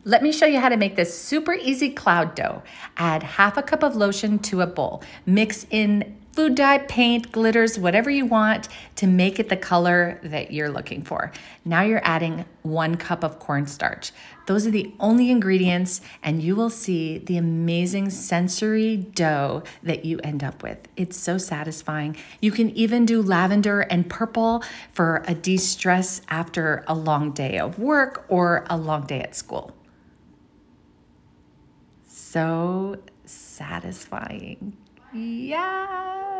Let me show you how to make this super easy cloud dough. Add half a cup of lotion to a bowl. Mix in food dye, paint, glitters, whatever you want to make it the color that you're looking for. Now you're adding 1 cup of cornstarch. Those are the only ingredients, and you will see the amazing sensory dough that you end up with. It's so satisfying. You can even do lavender and purple for a de-stress after a long day of work or a long day at school. So satisfying. Yeah.